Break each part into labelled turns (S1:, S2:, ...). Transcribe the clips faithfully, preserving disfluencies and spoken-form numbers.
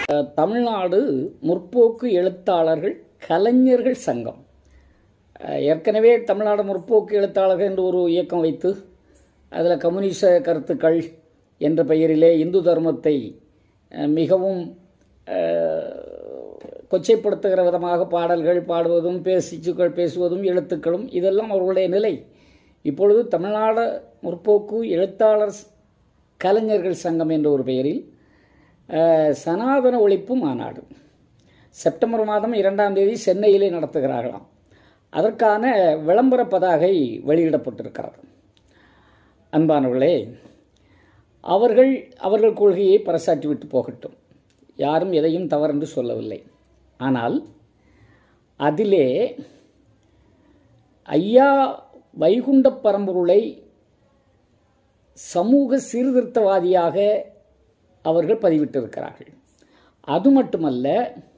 S1: தமிழ்நாடு முற்போக்கு எழுத்தாளர்கள் கலைஞர்கள் சங்கம் ஏற்கனவே தமிழ்நாடு முற்போக்கு எழுத்தாளர்கள் என்று ஒரு இயக்கம் வைத்து அதில் கம்யூனிச கருத்துக்கள் என்ற பெயரிலே இந்து தர்மத்தை மிகவும் கொச்சைப்படுத்துகிற விதமாக பாடல்கள் பாடுவதும் பேசிச்சுக்கள் பேசுவதும் எழுத்துக்களும் இதெல்லாம் அவர்களுடைய நிலை. இப்பொழுது தமிழ்நாடு முற்போக்கு எழுத்தாளர் கலைஞர்கள் சங்கம் என்ற ஒரு பெயரில் சனாதன ஒழிப்பு மாநாடு செப்டம்பர் மாதம் இரண்டாம் தேதி சென்னையிலே நடத்துகிறார்களாம். அதற்கான விளம்பர பதாகை வெளியிடப்பட்டிருக்கிறது. அன்பானவர்களே, அவர்கள் அவர்கள் கொள்கையை பறைசாற்றி விட்டு போகட்டும், யாரும் எதையும் தவறென்று சொல்லவில்லை. ஆனால் அதிலே ஐயா வைகுண்ட பரம்பொருளை சமூக சீர்திருத்தவாதியாக அவர்கள் பதிவிட்டிருக்கிறார்கள். அது மட்டுமல்ல,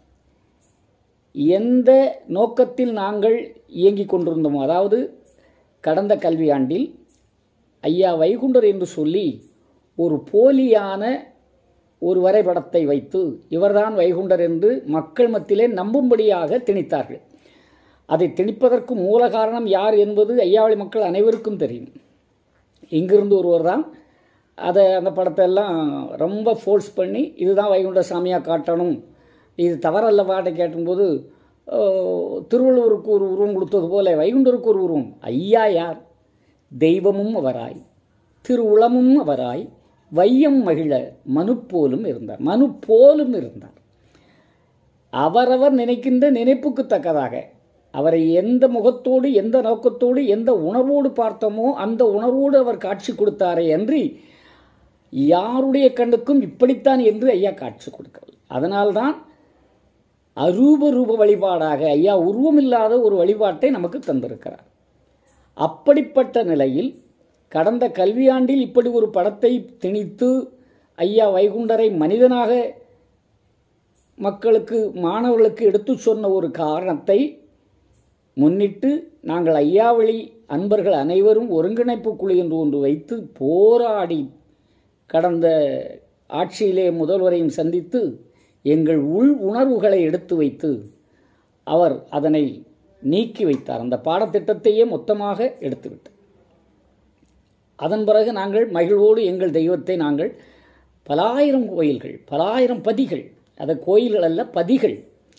S1: எந்த நோக்கத்தில் நாங்கள் இயங்கிக் கொண்டிருந்தோமோ, அதாவது கடந்த கல்வியாண்டில் ஐயா வைகுண்டர் என்று சொல்லி ஒரு போலியான ஒரு வரைபடத்தை வைத்து இவர்தான் வைகுண்டர் என்று மக்கள் மத்தியிலே நம்பும்படியாக திணித்தார்கள். அதை திணிப்பதற்கு மூல காரணம் யார் என்பது ஐயாவளி மக்கள் அனைவருக்கும் தெரியும். இங்கிருந்து ஒருவர் தான் அதை அந்த படத்தை எல்லாம் ரொம்ப ஃபோர்ஸ் பண்ணி இதுதான் வைகுண்ட சாமியாக காட்டணும், இது தவறல்ல பாட்டை கேட்டும்போது திருவள்ளுவருக்கு ஒரு உருவம் கொடுத்தது போல வைகுண்டருக்கு ஒரு உருவம். ஐயா யார்? தெய்வமும் அவராய், திருவுளமும் அவராய், வையம் மகிழ மனு போலும் இருந்தார். மனு போலும் இருந்தார். அவரவர் நினைக்கின்ற நினைப்புக்கு தக்கதாக அவரை எந்த முகத்தோடு எந்த நோக்கத்தோடு எந்த உணர்வோடு பார்த்தோமோ அந்த உணர்வோடு அவர் காட்சி கொடுத்தாரே அன்றி யாருடைய கண்ணுக்கும் இப்படித்தான் என்று ஐயா காட்சி கொடுக்கவில்லை. அதனால்தான் அரூப ரூப வழிபாடாக ஐயா உருவமில்லாத ஒரு வழிபாட்டை நமக்கு தந்திருக்கிறார். அப்படிப்பட்ட நிலையில் கடந்த கல்வியாண்டில் இப்படி ஒரு படத்தை திணித்து ஐயா வைகுண்டரை மனிதனாக மக்களுக்கு மாணவர்களுக்கு எடுத்து சொன்ன ஒரு காரணத்தை முன்னிட்டு நாங்கள் ஐயாவளி அன்பர்கள் அனைவரும் ஒருங்கிணைப்பு குழு என்று ஒன்று வைத்து போராடி கடந்த ஆட்சியிலே முதல்வரையும் சந்தித்து எங்கள் உள் உணர்வுகளை எடுத்து வைத்து அவர் அதனை நீக்கி வைத்தார். அந்த பாடத்திட்டத்தையே மொத்தமாக எடுத்துவிட்டார். அதன் பிறகு நாங்கள் மகிழ்வோடு எங்கள் தெய்வத்தை நாங்கள் பலாயிரம் கோயில்கள் பலாயிரம் பதிகள், அதை கோயில்கள் அல்ல பதிகள்,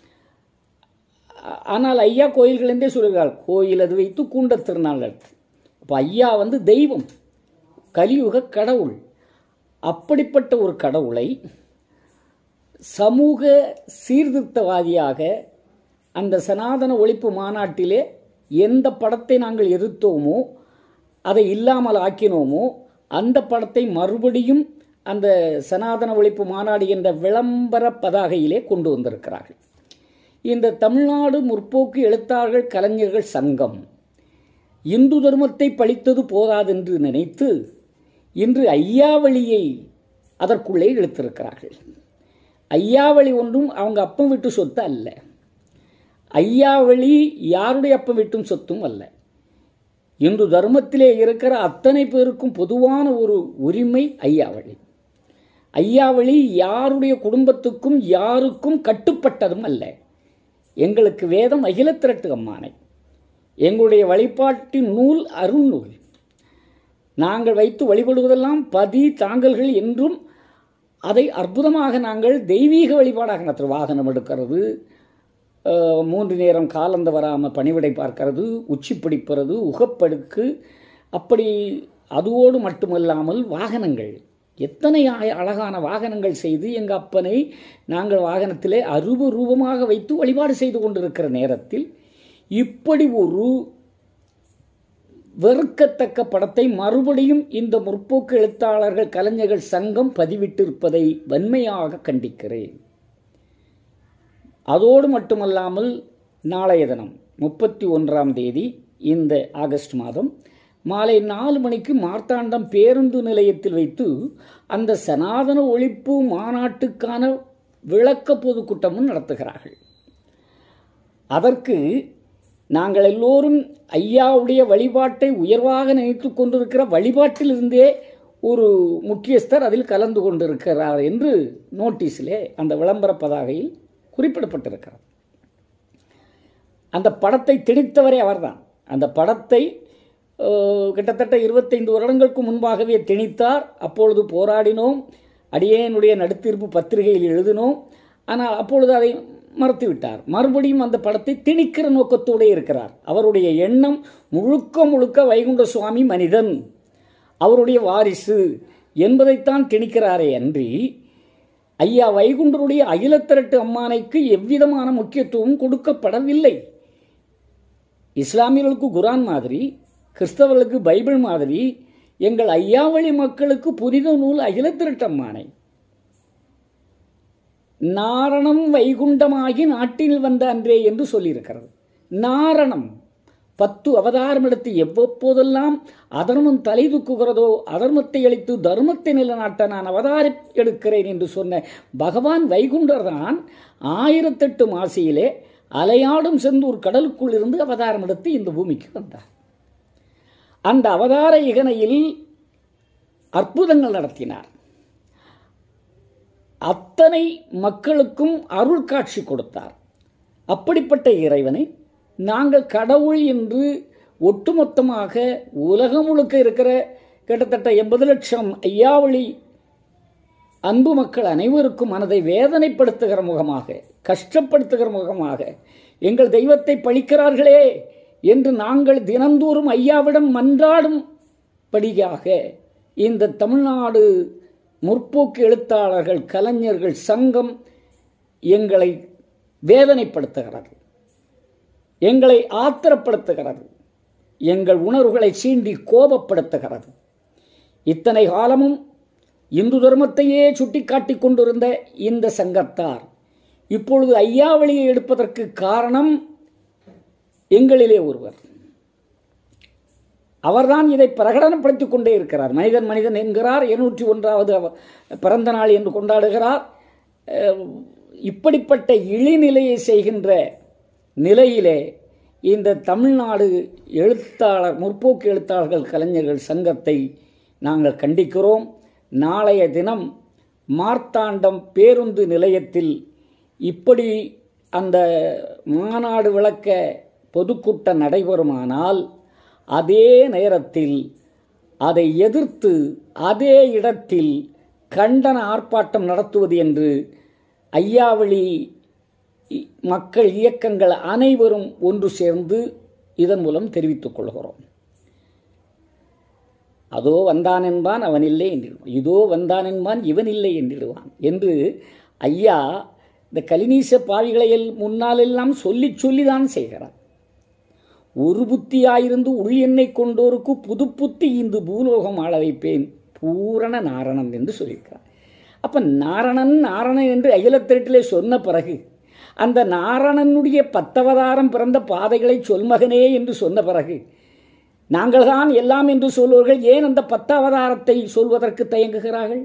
S1: ஆனால் ஐயா கோயில்கள் என்றே சொல்கிறார். கோயில் அது வைத்து கூண்ட திருநாள் எடுத்து. அப்போ ஐயா வந்து தெய்வம், கலியுக கடவுள். அப்படிப்பட்ட ஒரு கடவுளை சமூக சீர்திருத்தவாதியாக அந்த சனாதன ஒழிப்பு மாநாட்டிலே எந்த படத்தை நாங்கள் எதிர்த்தோமோ அதை இல்லாமல் ஆக்கினோமோ அந்த படத்தை மறுபடியும் அந்த சனாதன ஒழிப்பு மாநாடு என்ற விளம்பர பதாகையிலே கொண்டு வந்திருக்கிறார்கள். இந்த தமிழ்நாடு முற்போக்கு எழுத்தாளர்கள் கலைஞர்கள் சங்கம் இந்து தர்மத்தை பழித்தது போதாதென்று நினைத்து இன்று ஐயாவளியை அதற்குள்ளே இழுத்திருக்கிறார்கள். ஐயாவளி ஒன்றும் அவங்க அப்பம் விட்டு சொத்து அல்ல. ஐயாவளி யாருடைய அப்பம் விட்டும் சொத்தும் அல்ல. இந்து தர்மத்திலே இருக்கிற அத்தனை பேருக்கும் பொதுவான ஒரு உரிமை ஐயாவளி. ஐயாவளி யாருடைய குடும்பத்துக்கும் யாருக்கும் கட்டுப்பட்டதும் அல்ல. எங்களுக்கு வேதம் அகில திரட்டு அம்மானை, எங்களுடைய வழிபாட்டின் நூல் அருள்நூல். நாங்கள் வைத்து வழிபடுவதெல்லாம் பதி தாங்கல்கள் என்றும் அதை அற்புதமாக நாங்கள் தெய்வீக வழிபாடாக நடத்துகிறோம். வாகனம் எடுக்கிறது, மூன்று நேரம் காலந்த வராமல் பணிவிடை பார்க்கிறது, உச்சி பிடிப்பது, உகப்படுக்கு, அப்படி அதோடு மட்டுமல்லாமல் வாகனங்கள் எத்தனை அழகான வாகனங்கள் செய்து எங்கள் அப்பனை நாங்கள் வாகனத்திலே அருவ ரூபமாக வைத்து வழிபாடு செய்து கொண்டிருக்கிற நேரத்தில் இப்படி ஒரு வெறுக்கத்தக்க படத்தை மறுபடியும் இந்த முற்போக்கு எழுத்தாளர்கள் கலைஞர்கள் சங்கம் பதிவிட்டிருப்பதை வன்மையாக கண்டிக்கிறேன். அதோடு மட்டுமல்லாமல் நாளைய தினம் முப்பத்தி ஒன்றாம் தேதி இந்த ஆகஸ்ட் மாதம் மாலை நாலு மணிக்கு மார்த்தாண்டம் பேருந்து நிலையத்தில் வைத்து அந்த சனாதன ஒழிப்பு மாநாட்டுக்கான விளக்க பொதுக்கூட்டமும் நடத்துகிறார்கள். அதற்கு நாங்கள் எல்லோரும் ஐயாவுடைய வழிபாட்டை உயர்வாக நினைத்து கொண்டிருக்கிற வழிபாட்டிலிருந்தே ஒரு முக்கியஸ்தர் அதில் கலந்து கொண்டிருக்கிறார் என்று நோட்டீஸிலே அந்த விளம்பர பதாகையில் குறிப்பிடப்பட்டிருக்கிறார். அந்த படத்தை திணித்தவரே அவர்தான். அந்த படத்தை கிட்டத்தட்ட இருபத்தைந்து வருடங்களுக்கு முன்பாகவே திணித்தார். அப்பொழுது போராடினோம், அடியேனுடைய நடுத்தீர்ப்பு பத்திரிகையில் எழுதினோம். ஆனால் அப்பொழுது அதை மறுத்துவிட்டார். மறுபடியும் அந்த படத்தை திணிக்கிற நோக்கத்தோடு இருக்கிறார். அவருடைய எண்ணம் முழுக்க முழுக்க வைகுண்ட சுவாமி மனிதன், அவருடைய வாரிசு என்பதைத்தான் திணிக்கிறாரே அன்றி ஐயா வைகுண்டருடைய அகிலத்திரட்டு அம்மானைக்கு எவ்விதமான முக்கியத்துவம் கொடுக்கப்படவில்லை. இஸ்லாமியர்களுக்கு குரான் மாதிரி, கிறிஸ்தவர்களுக்கு பைபிள் மாதிரி, எங்கள் ஐயாவளி மக்களுக்கு புனித நூல் அகிலத்திரட்டு அம்மானை. நாரணம் வைகுண்டமாகி நாட்டில் வந்த அன்றே என்று சொல்லியிருக்கிறது. நாரணம் பத்து அவதாரம் எடுத்து எவ்வப்போதெல்லாம் அதர்மம் தலை தூக்குகிறதோ அதர்மத்தை அழித்து தர்மத்தை நிலைநாட்ட நான் அவதாரம் எடுக்கிறேன் என்று சொன்ன பகவான் வைகுண்டர் தான் ஆயிரத்தெட்டு மாசியிலே அலையாடும் செந்தூர் கடலுக்குள் இருந்து அவதாரம் எடுத்து இந்த பூமிக்கு வந்தார். அந்த அவதார இகனையில் அற்புதங்கள் நடத்தினார். அத்தனை மக்களுக்கும் அருள் காட்சி கொடுத்தார். அப்படிப்பட்ட இறைவனை நாங்கள் கடவுள் என்று ஒட்டுமொத்தமாக உலகம் முழுக்க இருக்கிற கிட்டத்தட்ட எண்பது லட்சம் ஐயாவளி அன்பு மக்கள் அனைவருக்கும் மனதை வேதனைப்படுத்துகிற முகமாக, கஷ்டப்படுத்துகிற முகமாக, எங்கள் தெய்வத்தை பழிக்கிறார்களே என்று நாங்கள் தினந்தோறும் ஐயாவிடம் மன்றாடும் படியாக இந்த தமிழ்நாடு முற்போக்கு எழுத்தாளர்கள் கலைஞர்கள் சங்கம் எங்களை வேதனைப்படுத்துகிறது, எங்களை ஆத்திரப்படுத்துகிறது, எங்கள் உணர்வுகளை சீண்டி கோபப்படுத்துகிறது. இத்தனை காலமும் இந்து தர்மத்தையே சுட்டி காட்டிக் கொண்டிருந்த இந்த சங்கத்தார் இப்பொழுது ஐயாவளியை எடுப்பதற்கு காரணம் எங்களிலே ஒருவர். அவர்தான் இதை பிரகடனப்படுத்திக் கொண்டே இருக்கிறார். மனிதன் மனிதன் என்கிறார், இருநூற்றி ஒன்றாவது பிறந்த நாள் என்று கொண்டாடுகிறார். இப்படிப்பட்ட இழிநிலையை செய்கின்ற நிலையிலே இந்த தமிழ்நாடு எழுத்தாளர் முற்போக்கு எழுத்தாளர்கள் கலைஞர்கள் சங்கத்தை நாங்கள் கண்டிக்கிறோம். நாளைய தினம் மார்த்தாண்டம் பேருந்து நிலையத்தில் இப்படி அந்த மாநாடு விளக்க பொதுக்கூட்டம் நடைபெறுமானால் அதே நேரத்தில் அதை எதிர்த்து அதே இடத்தில் கண்டன ஆர்ப்பாட்டம் நடத்துவது என்று ஐயாவளி மக்கள் இயக்கங்கள் அனைவரும் ஒன்று சேர்ந்து இதன் மூலம் தெரிவித்துக் கொள்கிறோம். அதோ வந்தான் என்பான் அவன் இல்லை என்றிடுவான், இதோ வந்தான் என்பான் இவன் இல்லை என்றிடுவான் என்று ஐயா இந்த கலினீச பாவிகளையில் முன்னாலெல்லாம் சொல்லி சொல்லிதான் செய்கிறார். ஒரு புத்தியாயிருந்து உள் எண்ணை கொண்டோருக்கு புது புத்தி இந்த பூலோகம் ஆள வைப்பேன் பூரண நாரணன் என்று சொல்லியிருக்கிறார். அப்போ நாரணன் நாரணன் என்று அகிலத்திரட்டிலே சொன்ன பிறகு அந்த நாரணனுடைய பத்தவதாரம் பிறந்த பாதைகளை சொல்மகனே என்று சொன்ன பிறகு நாங்கள் தான் எல்லாம் என்று சொல்வர்கள் ஏன் அந்த பத்தாவதாரத்தை சொல்வதற்கு தயங்குகிறார்கள்?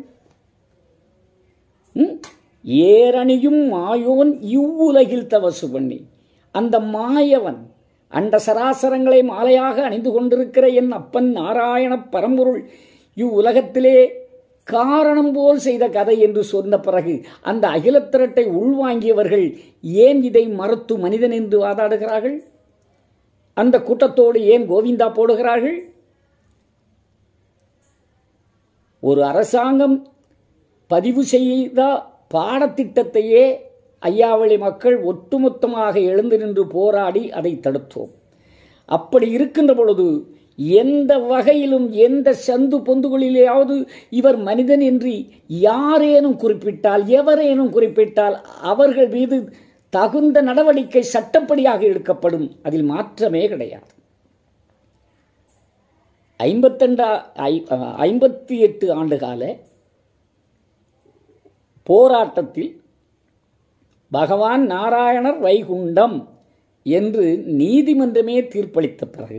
S1: ஏரணியும் மாயோன் இவ்வுலகில் தவசு பண்ணி, அந்த மாயவன் அண்ட சராசரங்களை மாலையாக அணிந்து கொண்டிருக்கிற என் அப்பன் நாராயண பரம்பொருள் இவ்வுலகத்திலே காரணம் போல் செய்த கதை என்று சொன்ன பிறகு அந்த அகிலத்திரட்டை உள்வாங்கியவர்கள் ஏன் இதை மறுத்து மனிதன் என்று வாதாடுகிறார்கள்? அந்த கூட்டத்தோடு ஏன் கோவிந்தா போடுகிறார்கள்? ஒரு அரசாங்கம் பதிவு செய்த பாடத்திட்டத்தையே ஐயாவளி மக்கள் ஒட்டுமொத்தமாக எழுந்து நின்று போராடி அதை தடுத்தோம். அப்படி இருக்கின்ற பொழுது எந்த வகையிலும் எந்த சந்து பொந்துகளிலேயாவது இவர் மனிதன் என்று யாரேனும் குறிப்பிட்டால் எவரேனும் குறிப்பிட்டால் அவர்கள் மீது தகுந்த நடவடிக்கை சட்டப்படியாக எடுக்கப்படும். அதில் மாற்றமே கிடையாது. ஐம்பத்தெண்டா ஐம்பத்தி எட்டு ஆண்டுகால போராட்டத்தில் பகவான் நாராயணர் வைகுண்டம் என்று நீதிமன்றமே தீர்ப்பளித்த பிறகு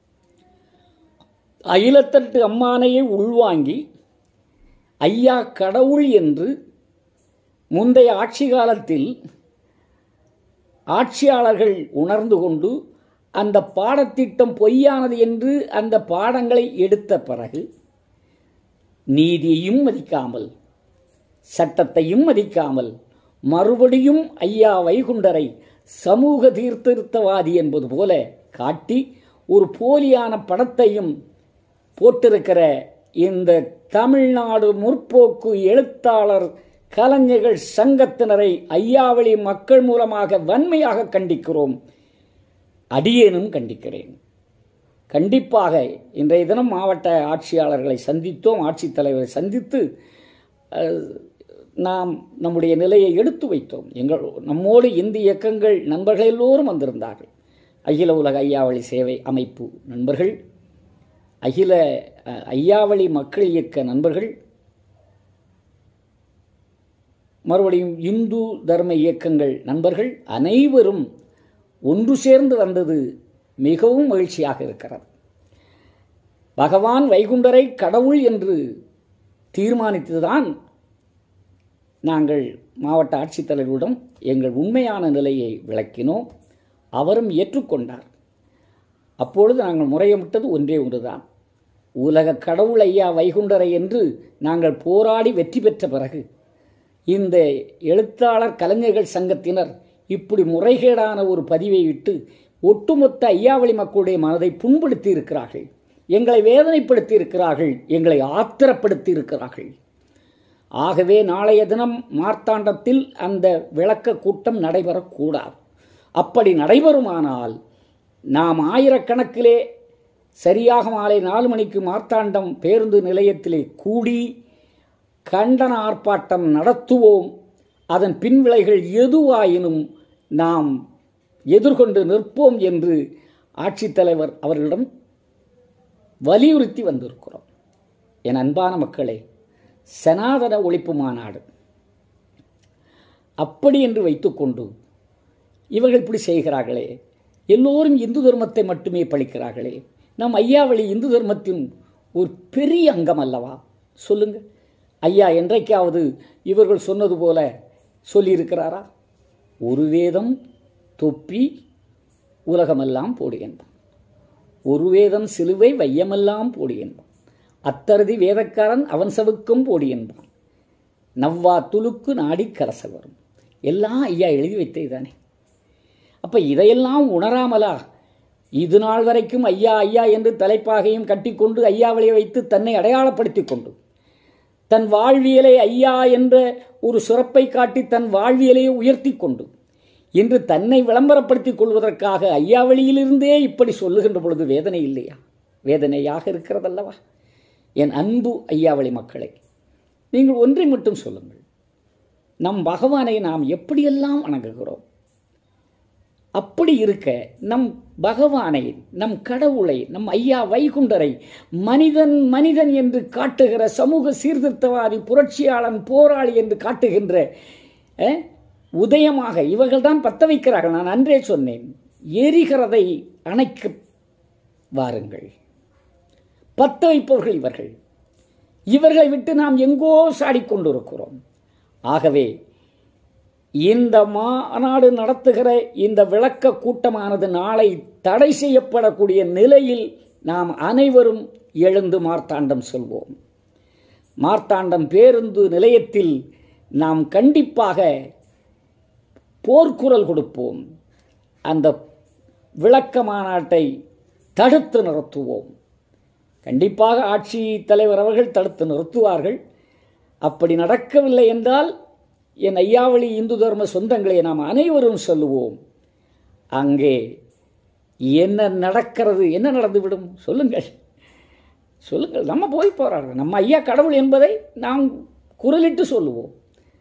S1: அகிலத்தட்டு அம்மானையை உள்வாங்கி ஐயா கடவுள் என்று முந்தைய ஆட்சி காலத்தில் ஆட்சியாளர்கள் உணர்ந்து கொண்டு அந்த பாடத்திட்டம் பொய்யானது என்று அந்த பாடங்களை எடுத்த பிறகு நீதியையும் மதிக்காமல் சட்டத்தையும் மதிக்காமல் மறுபடியும் ஐயா வைகுண்டரை சமூக சீர்திருத்தவாதி என்பது போல காட்டி ஒரு போலியான படத்தையும் போட்டிருக்கிற இந்த தமிழ்நாடு முற்போக்கு எழுத்தாளர் கலைஞர்கள் சங்கத்தினரை ஐயாவளி மக்கள் மூலமாக வன்மையாக கண்டிக்கிறோம். அடியேனும் கண்டிக்கிறேன். கண்டிப்பாக இன்றைய தினம் மாவட்ட ஆட்சியாளர்களை சந்தித்தோம், ஆட்சித்தலைவரை சந்தித்து நாம் நம்முடைய நிலையை எடுத்து வைத்தோம். எங்கள் நம்மோடு இந்திய இயக்கங்கள் நண்பர்கள் எல்லோரும் வந்திருந்தார்கள். அகில உலக ஐயாவளி சேவை அமைப்பு நண்பர்கள், அகில ஐயாவளி மக்கள் இயக்க நண்பர்கள், மறுபடியும் இந்து தர்ம இயக்கங்கள் நண்பர்கள் அனைவரும் ஒன்று சேர்ந்து வந்தது மிகவும் மகிழ்ச்சியாக இருக்கிறது. பகவான் வைகுண்டரை கடவுள் என்று தீர்மானித்துதான் நாங்கள் மாவட்ட ஆட்சித்தலைவரிடம் எங்கள் உண்மையான நிலையை விளக்கினோம். அவரும் ஏற்றுக்கொண்டார். அப்பொழுது நாங்கள் முறையிட்டது ஒன்றே ஒன்றுதான். உலக கடவுள் ஐயா வைகுண்டரை என்று நாங்கள் போராடி வெற்றி பெற்ற பிறகு இந்த எழுத்தாளர் கலைஞர்கள் சங்கத்தினர் இப்படி முறைகேடான ஒரு பதிவை விட்டு ஒட்டுமொத்த ஐயாவளி மக்களுடைய மனதை புண்படுத்தி இருக்கிறார்கள், எங்களை வேதனைப்படுத்தி இருக்கிறார்கள், எங்களை ஆத்திரப்படுத்தி இருக்கிறார்கள். ஆகவே நாளைய தினம் மார்த்தாண்டத்தில் அந்த விளக்க கூட்டம் நடைபெறக்கூடாது. அப்படி நடைபெறுமானால் நாம் ஆயிரக்கணக்கிலே சரியாக மாலை நாலு மணிக்கு மார்த்தாண்டம் பேருந்து நிலையத்திலே கூடி கண்டன ஆர்ப்பாட்டம் நடத்துவோம். அதன் பின்விளைகள் எதுவாயினும் நாம் எதிர்கொண்டு நிற்போம் என்று ஆட்சித்தலைவர் அவர்களிடம் வலியுறுத்தி வந்திருக்கிறோம். என் அன்பான மக்களே, சனாதன ஒழிப்பு மாநாடு அப்படி என்று வைத்துக்கொண்டு இவர்கள் இப்படி செய்கிறார்களே, எல்லோரும் இந்து தர்மத்தை மட்டுமே பழிக்கிறார்களே, நம் ஐயாவளி இந்து தர்மத்தின் ஒரு பெரிய அங்கம் அல்லவா? சொல்லுங்கள். ஐயா என்றைக்காவது இவர்கள் சொன்னது போல சொல்லியிருக்கிறாரா? ஒரு வேதம் தொப்பி உலகமெல்லாம் போடு என்பான், ஒரு வேதம் சிலுவை வையமெல்லாம் போடு என்பான், அத்தருதி வேதக்காரன் அவன் சவுக்கும் போடு என்பான், நவ்வா துலுக்கு நாடி கரசல் வரும். எல்லாம் ஐயா எழுதி வைத்தே தானே. அப்போ இதையெல்லாம் உணராமலா இது நாள் வரைக்கும் ஐயா ஐயா என்று தலைப்பாகையும் கட்டிக்கொண்டு ஐயாவளியை வைத்து தன்னை அடையாளப்படுத்தி கொண்டு தன் வாழ்வியலை ஐயா என்ற ஒரு சிறப்பை காட்டி தன் வாழ்வியலையை உயர்த்தி கொண்டு இன்று தன்னை விளம்பரப்படுத்திக் கொள்வதற்காக ஐயாவளியிலிருந்தே இப்படி சொல்லுகின்ற பொழுது வேதனை இல்லையா? வேதனையாக இருக்கிறதல்லவா? என் அன்பு ஐயாவளி மக்களை, நீங்கள் ஒன்றை மட்டும் சொல்லுங்கள். நம் பகவானை நாம் எப்படியெல்லாம் வணங்குகிறோம். அப்படி இருக்க நம் பகவானை, நம் கடவுளை, நம் ஐயா வைகுண்டரை மனிதன் மனிதன் என்று காட்டுகிற சமூக சீர்திருத்தவாதி, புரட்சியாளன், போராளி என்று காட்டுகின்ற உதயமாக இவர்கள் தான் பத்த வைக்கிறார்கள். நான் அன்றே சொன்னேன், எரிகிறதை அணைக்க வாருங்கள். பத்த வைப்பவர்கள் இவர்கள். இவர்களை விட்டு நாம் எங்கோ சாடிக்கொண்டிருக்கிறோம். ஆகவே இந்த மாநாடு நடத்துகிற இந்த விளக்க கூட்டமானது நாளை தடை செய்யப்படக்கூடிய நிலையில் நாம் அனைவரும் எழுந்து மார்த்தாண்டம் செல்வோம். மார்த்தாண்டம் பேருந்து நிலையத்தில் நாம் கண்டிப்பாக போர்க்குரல் கொடுப்போம். அந்த விளக்க மாநாட்டை தடுத்து நிறுத்துவோம். கண்டிப்பாக ஆட்சி தலைவர் அவர்கள் தடுத்து நிறுத்துவார்கள். அப்படி நடக்கவில்லை என்றால் என் ஐயாவளி இந்து தர்ம சொந்தங்களை நாம் அனைவரும் சொல்லுவோம். அங்கே என்ன நடக்கிறது, என்ன நடந்துவிடும் சொல்லுங்கள், சொல்லுங்கள். நம்ம போய் போராடுறோம். நம்ம ஐயா கடவுள் என்பதை நாம் குரலிட்டு சொல்லுவோம்.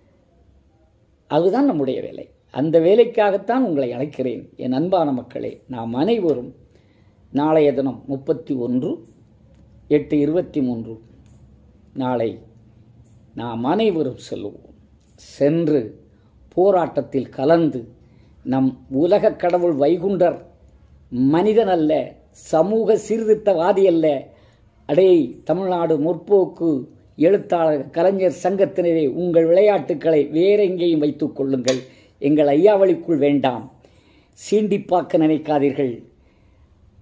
S1: அதுதான் நம்முடைய வேலை. அந்த வேலைக்காகத்தான் உங்களை அழைக்கிறேன். என் அன்பான மக்களே, நாம் அனைவரும் நாளைய தினம் முப்பத்தி ஒன்று எட்டு இருபத்தி மூன்று நாளை நாம் அனைவரும் செல்லுவோம். சென்று போராட்டத்தில் கலந்து நம் உலக கடவுள் வைகுண்டர் மனிதன் அல்ல, சமூக சீர்திருத்தவாதி அல்ல. அடே தமிழ்நாடு முற்போக்கு எழுத்தாளர் கலைஞர் சங்கத்தினரே, உங்கள் விளையாட்டுக்களை வேற எங்கேயும் வைத்துக் கொள்ளுங்கள், எங்கள் ஐயாவளிக்குள் வேண்டாம். சீண்டிப்பாக்க நினைக்காதீர்கள்.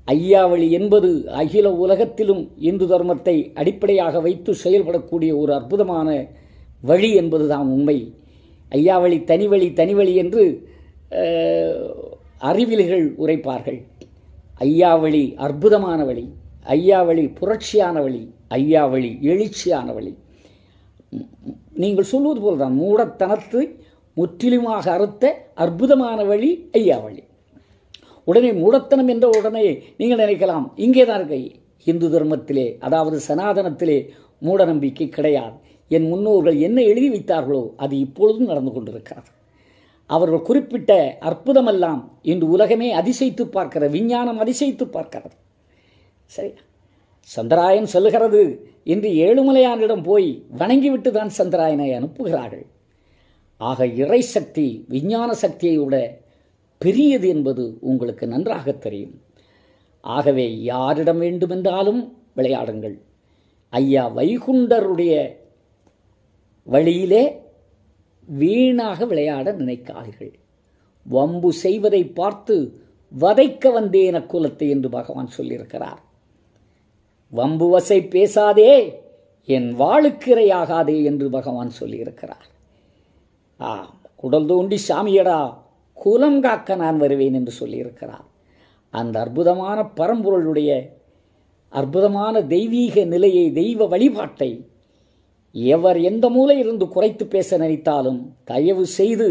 S1: ஐயாவழி என்பது அகில உலகத்திலும் இந்து தர்மத்தை அடிப்படையாக வைத்து செயல்படக்கூடிய ஒரு அற்புதமான வழி என்பதுதான் உண்மை. ஐயாவழி தனிவழி தனிவழி என்று அறிவிலிகள் உரைப்பார்கள். ஐயாவழி அற்புதமான வழி, ஐயாவழி புரட்சியான வழி, ஐயாவழி எழுச்சியான வழி. நீங்கள் சொல்வது போல்தான், மூடத்தனத்தை முற்றிலுமாக அறுத்த அற்புதமான வழி ஐயாவழி. உடனே மூடத்தனம் என்ற உடனே நீங்கள் நினைக்கலாம், இங்கே தான் இருக்கு. இந்து தர்மத்திலே, அதாவது சனாதனத்திலே மூட நம்பிக்கை கிடையாது. என் முன்னோர்கள் என்ன எழுதி வைத்தார்களோ அது இப்பொழுதும் நடந்து கொண்டிருக்கிறது. அவர்கள் குறிப்பிட்ட அற்புதமெல்லாம் இன்று உலகமே அதிசயித்து பார்க்கிறது, விஞ்ஞானம் அதிசயித்து பார்க்கிறது. சரி, சந்திராயன் சொல்லுகிறது, இன்று ஏழுமலையானிடம் போய் வணங்கிவிட்டு தான் சந்திராயனை அனுப்புகிறார்கள். ஆக இறை சக்தி விஞ்ஞான சக்தியை விட பெரியது என்பது உங்களுக்கு நன்றாக தெரியும். ஆகவே யாரிடம் வேண்டுமென்றாலும் விளையாடுங்கள். ஐயா வைகுண்டருடைய வழியிலே வீணாக விளையாட நினைக்காதீர்கள். வம்பு செய்வதை பார்த்து வதைக்க வந்தேன குலத்தை என்று பகவான் சொல்லியிருக்கிறார். வம்பு வசை பேசாதே, என் வாளுக்கிரையாகாதே என்று பகவான் சொல்லியிருக்கிறார். ஆ குடல் தோண்டி சாமியடா, குலம் காக்க நான் வருவேன் என்று சொல்லியிருக்கிறார். அந்த அற்புதமான பரம்பொருளுடைய அற்புதமான தெய்வீக நிலையை, தெய்வ வழிபாட்டை எவர் எந்த மூலையிலிருந்து குறைத்து பேச நினைத்தாலும் தயவு செய்து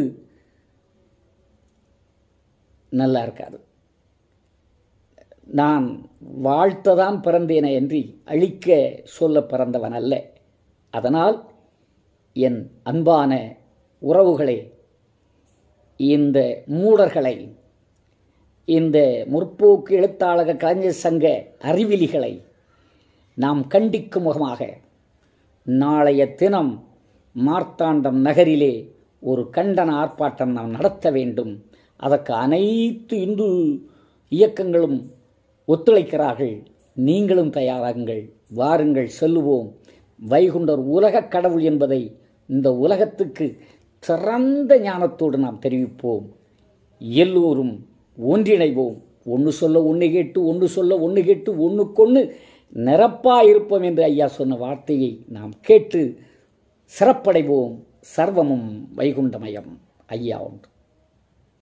S1: நல்லா இருக்காது. நான் வாழ்த்ததான் பிறந்தேனே என்று அழிக்க சொல்ல பிறந்தவன் அல்ல. அதனால் என் அன்பான உறவுகளே, இந்த மூடர்களை, இந்த முற்போக்கு எழுத்தாளர் கலைஞர் சங்க அறிவிலிகளை நாம் கண்டிக்கும் முகமாக நாளைய தினம் மார்த்தாண்டம் நகரிலே ஒரு கண்டன ஆர்ப்பாட்டம் நாம் நடத்த வேண்டும். அதற்கு அனைத்து இந்து இயக்கங்களும் ஒத்துழைக்கிறார்கள். நீங்களும் தயாராகுங்கள், வாருங்கள், செல்லுவோம். வைகுண்டர் உலகக் கடவுள் என்பதை இந்த உலகத்துக்கு சிறந்த ஞானத்தோடு நாம் தெரிவிப்போம். எல்லோரும் ஒன்றிணைவோம். ஒன்று சொல்ல ஒன்று கேட்டு, ஒன்று சொல்ல ஒன்று கேட்டு, ஒன்றுக்கொன்று நிரப்பாக இருப்போம் என்று ஐயா சொன்ன வார்த்தையை நாம் கேட்டு சிறப்படைவோம். சர்வமும் வைகுண்டமயம். ஐயா ஒன்று.